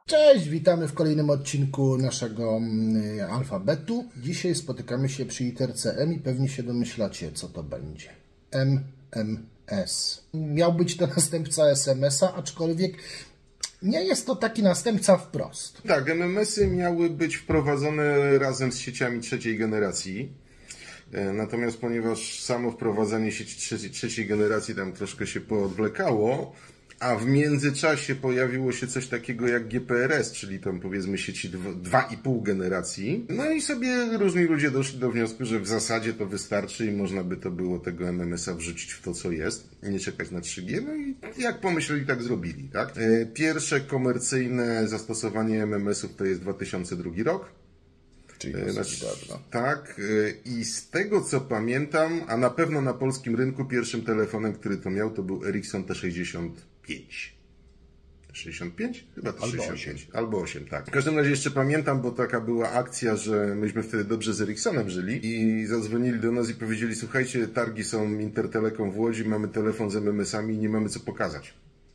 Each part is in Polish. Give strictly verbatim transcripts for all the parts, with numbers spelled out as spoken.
Cześć, witamy w kolejnym odcinku naszego alfabetu. Dzisiaj spotykamy się przy literce M i pewnie się domyślacie, co to będzie. M M S. Miał być to następca S M S-a, aczkolwiek nie jest to taki następca wprost. Tak, M M S-y miały być wprowadzone razem z sieciami trzeciej generacji. Natomiast ponieważ samo wprowadzanie sieci trzeciej, trzeciej generacji tam troszkę się poodwlekało, a w międzyczasie pojawiło się coś takiego jak G P R S, czyli tam powiedzmy sieci dwa i pół generacji. No i sobie różni ludzie doszli do wniosku, że w zasadzie to wystarczy i można by to było tego M M S-a wrzucić w to, co jest, nie czekać na trzy G. No i jak pomyśleli, tak zrobili, tak? Pierwsze komercyjne zastosowanie M M S-ów to jest dwa tysiące drugi rok. Czyli znaczy, tak, i z tego co pamiętam, a na pewno na polskim rynku pierwszym telefonem, który to miał, to był Ericsson T sześćdziesiąt pięć. T sześćdziesiąt pięć? Chyba T sześćdziesiąt pięć. Albo osiem, tak. W każdym razie jeszcze pamiętam, bo taka była akcja, że myśmy wtedy dobrze z Ericssonem żyli i zadzwonili do nas i powiedzieli: słuchajcie, targi są Intertelekom w Łodzi, mamy telefon z M M S-ami i nie mamy co pokazać.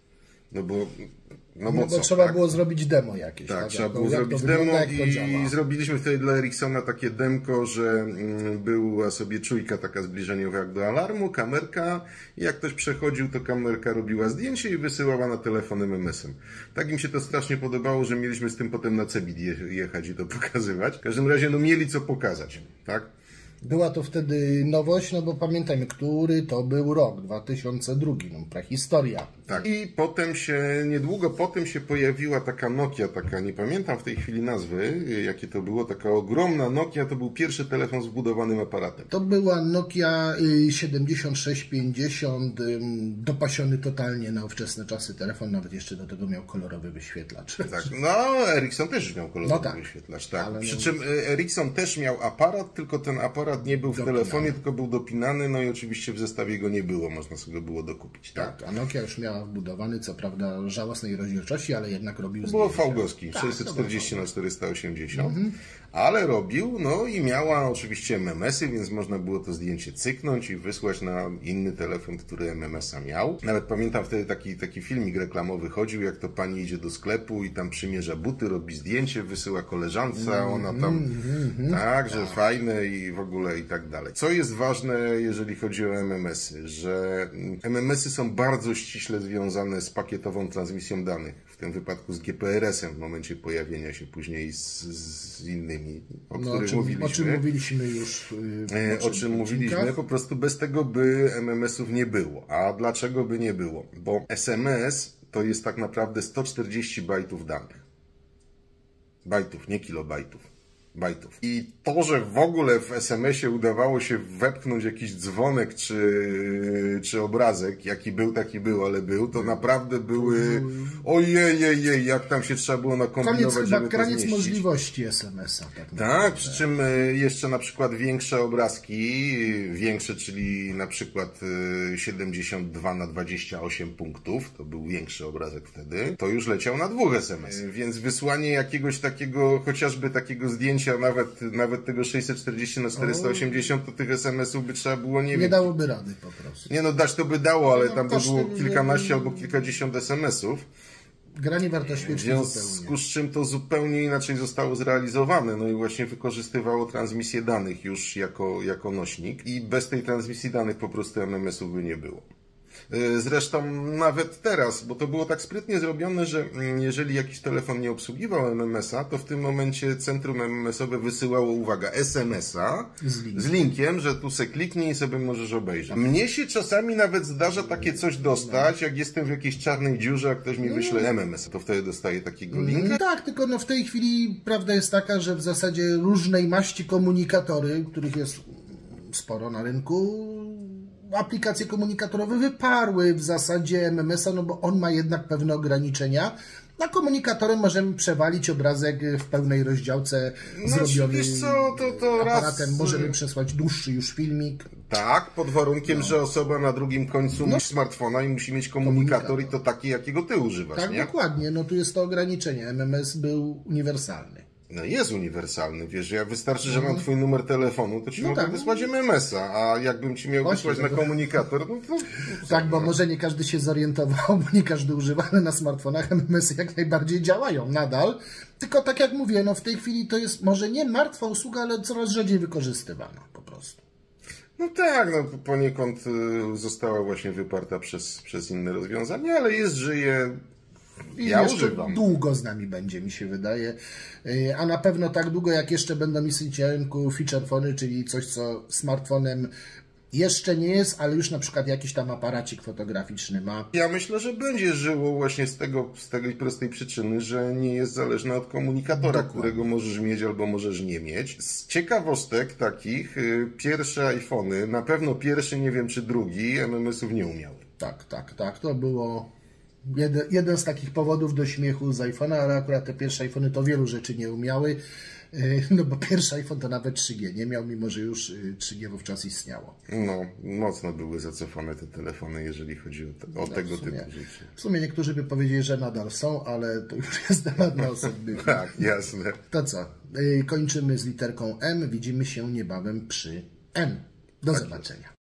No bo No bo, no bo co, trzeba tak? było zrobić demo jakieś. Tak, tak? trzeba jak było to, zrobić demo i zrobiliśmy wtedy dla Ericssona takie demko, że mm, była sobie czujka taka zbliżeniowa jak do alarmu, kamerka i jak ktoś przechodził, to kamerka robiła zdjęcie i wysyłała na telefon M M S-em. Tak im się to strasznie podobało, że mieliśmy z tym potem na Cebit je, jechać i to pokazywać. W każdym razie no mieli co pokazać, tak? Była to wtedy nowość, no bo pamiętajmy, który to był rok, dwa tysiące drugi, no prehistoria. Tak. I potem się, niedługo potem się pojawiła taka Nokia, taka, nie pamiętam w tej chwili nazwy, jakie to było, taka ogromna Nokia, to był pierwszy telefon z wbudowanym aparatem. To była Nokia siedemdziesiąt sześć pięćdziesiąt, dopasiony totalnie na ówczesne czasy telefon, nawet jeszcze do tego miał kolorowy wyświetlacz. Tak, no Ericsson też miał kolorowy no tak, wyświetlacz, tak. Ale Przy no... czym Ericsson też miał aparat, tylko ten aparat nie był w dopinany. telefonie, tylko był dopinany, no i oczywiście w zestawie go nie było, można sobie go było dokupić. Tak, tak, a Nokia już miała wbudowany, co prawda żałosnej rozdzielczości, ale jednak robił zdjęcia. Było fałgoski, tak, sześćset czterdzieści na czterysta osiemdziesiąt, mhm. ale robił, no i miała oczywiście M M S-y, więc można było to zdjęcie cyknąć i wysłać na inny telefon, który M M S-a miał. Nawet pamiętam wtedy taki, taki filmik reklamowy chodził, jak to pani idzie do sklepu i tam przymierza buty, robi zdjęcie, wysyła koleżance, a ona tam, mm, mm, tak, że tak. fajne i w ogóle i tak dalej. Co jest ważne, jeżeli chodzi o M M S-y, że M M S-y są bardzo ściśle związane z pakietową transmisją danych, w tym wypadku z G P R S-em w momencie pojawienia się później z, z innymi, o no, których o czym, mówiliśmy. O czym mówiliśmy już. Yy, o czym mówiliśmy, po prostu bez tego by M M S-ów nie było. A dlaczego by nie było? Bo S M S to jest tak naprawdę sto czterdzieści bajtów danych. Bajtów, nie kilobajtów. Bajtów. I to, że w ogóle w S M S-ie udawało się wepchnąć jakiś dzwonek czy, czy obrazek, jaki był, taki był, ale był, to naprawdę były ojej, jak tam się trzeba było nakombinować, koniec, żeby koniec to zmieścić. możliwości S M S-a. Tak, tak, przy czym jeszcze na przykład większe obrazki, większe, czyli na przykład siedemdziesiąt dwa na dwadzieścia osiem punktów, to był większy obrazek wtedy, to już leciał na dwóch S M S. Więc wysłanie jakiegoś takiego, chociażby takiego zdjęcia, nawet, nawet tego sześćset czterdzieści na czterysta osiemdziesiąt, to tych S M S-ów by trzeba było, nie, nie wiem... Nie dałoby rady po prostu. Nie no, dać to by dało, ale no, tam by było kilkanaście nie... albo kilkadziesiąt S M S-ów. Gra nie warta świeczki zupełnie. W związku z czym to zupełnie inaczej zostało zrealizowane, no i właśnie wykorzystywało transmisję danych już jako, jako nośnik i bez tej transmisji danych po prostu M M S-ów by nie było. Zresztą nawet teraz, bo to było tak sprytnie zrobione, że jeżeli jakiś telefon nie obsługiwał M M S-a, to w tym momencie centrum M M S-owe wysyłało, uwaga, S M S-a z, link. z linkiem, że tu se kliknij i sobie możesz obejrzeć. Mnie się czasami nawet zdarza takie coś dostać, jak jestem w jakiejś czarnej dziurze, a ktoś mi wyśle M M S, to wtedy dostaję takiego linka. Tak, tylko no w tej chwili prawda jest taka, że w zasadzie różnej maści komunikatory, których jest sporo na rynku, aplikacje komunikatorowe wyparły w zasadzie M M S-a, no bo on ma jednak pewne ograniczenia. Na komunikatorem możemy przewalić obrazek w pełnej rozdziałce no, zrobiony wiesz co, to, to aparatem. Raz... Możemy przesłać dłuższy już filmik. Tak, pod warunkiem, no. że osoba na drugim końcu no. ma smartfona i musi mieć komunikator, komunikator i to taki, jakiego ty używasz, tak, nie? dokładnie. No tu jest to ograniczenie. M M S był uniwersalny. No jest uniwersalny, wiesz, ja wystarczy, że mam twój numer telefonu, to ci No mogę tak. wysłać em em es a, a jakbym ci miał Właśnie, wysłać na no. komunikator, no to... Tak, bo może nie każdy się zorientował, bo nie każdy używa, ale na smartfonach em em esy jak najbardziej działają nadal. Tylko tak jak mówię, no w tej chwili to jest może nie martwa usługa, ale coraz rzadziej wykorzystywana po prostu. No tak, no poniekąd y, została właśnie wyparta przez, przez inne rozwiązania, ale jest, żyje... I Ja jeszcze używam. długo z nami będzie, mi się wydaje. Yy, A na pewno tak długo, jak jeszcze będą istnieć na rynku feature phony, czyli coś, co smartfonem jeszcze nie jest, ale już na przykład jakiś tam aparacik fotograficzny ma. Ja myślę, że będzie żyło właśnie z tego, z tej prostej przyczyny, że nie jest zależne od komunikatora, Dokładnie. którego możesz mieć albo możesz nie mieć. Z ciekawostek takich, y, pierwsze iPhony, na pewno pierwszy, nie wiem czy drugi, em em esów nie umiały. Tak, tak, tak. To było jeden, jeden z takich powodów do śmiechu z iPhone'a, ale akurat te pierwsze iPhony to wielu rzeczy nie umiały. Yy, No bo pierwszy iPhone to nawet trzy G nie miał, mimo że już yy, trzy G wówczas istniało. No, mocno były zacofane te telefony, jeżeli chodzi o, te, o No, tego w sumie- typu rzeczy. W sumie niektórzy by powiedzieli, że nadal są, ale to już jest temat na osobny. Tak, jasne. To co? Yy, Kończymy z literką M. Widzimy się niebawem przy N. Do zobaczenia.